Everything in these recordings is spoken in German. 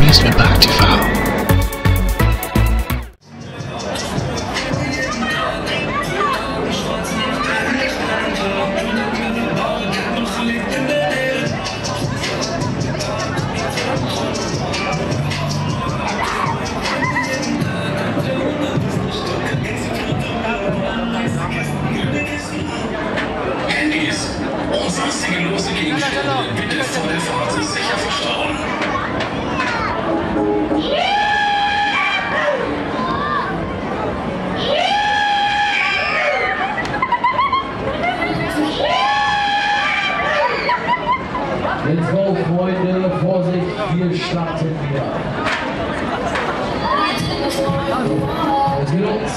Westwindbach TV. Und sonstige lose Gegenstände bitte vor der Fahrt sicher verstauen. Jetzt go, Freunde, Vorsicht, wir starten wieder. Es geht los.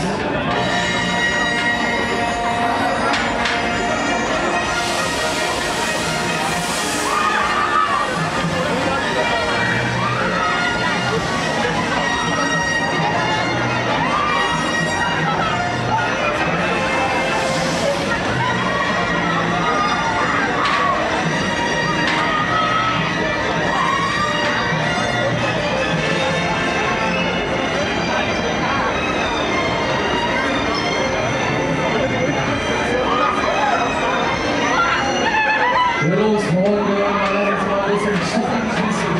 Los, Freunde, mal jetzt mal ein bisschen Schüttelkiste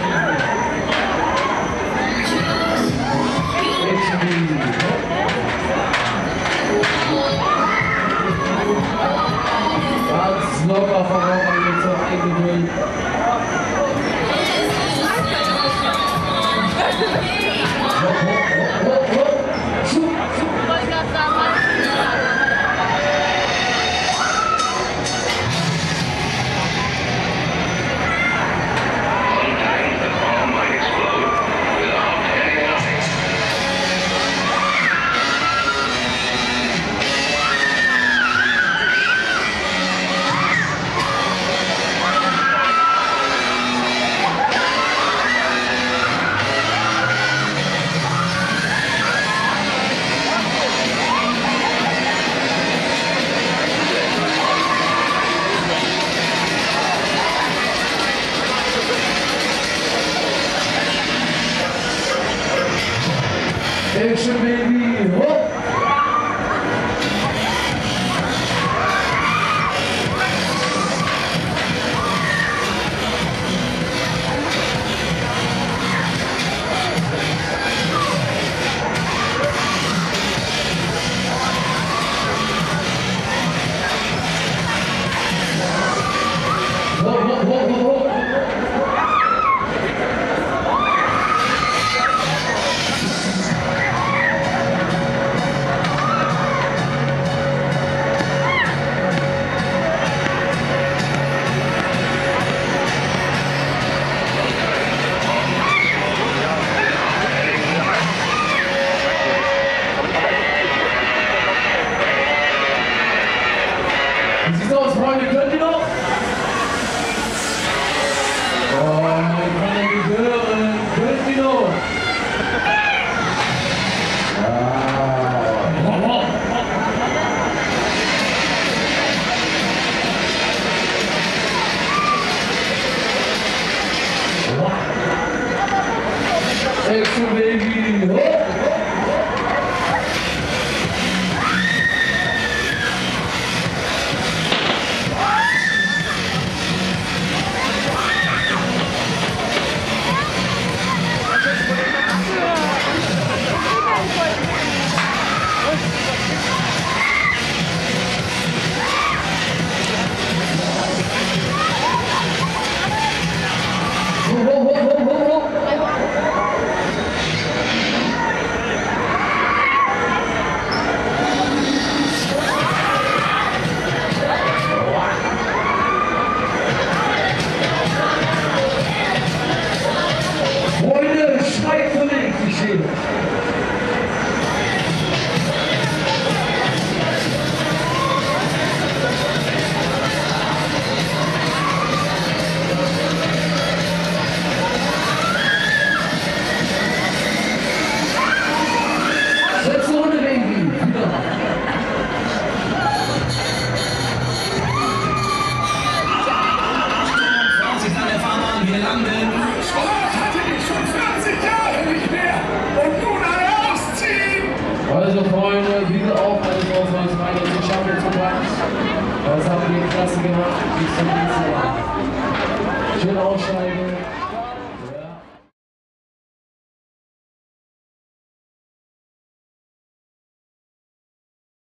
ganz locker voran, jetzt noch eingedrückt. Action, baby! Whoop. Wie sieht's aus, Freunde? Könnt ihr noch? Also Freunde, bitte auch alles auf uns rein, jetzt die Schaffel zu packen. Das habt ihr klasse gemacht. Bis zum nächsten Mal. Schön aussteigen.